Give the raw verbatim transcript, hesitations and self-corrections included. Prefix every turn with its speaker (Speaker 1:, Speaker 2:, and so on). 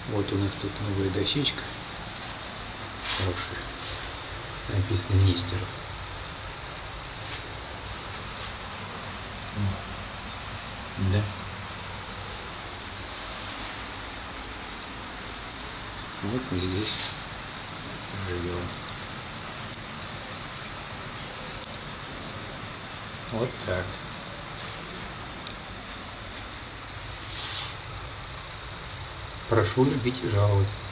Speaker 1: Вот у нас тут новая дощечка. Хорошая. Написано Нестеров. Да. Вот мы здесь живем. Вот так. Прошу любить и жаловать.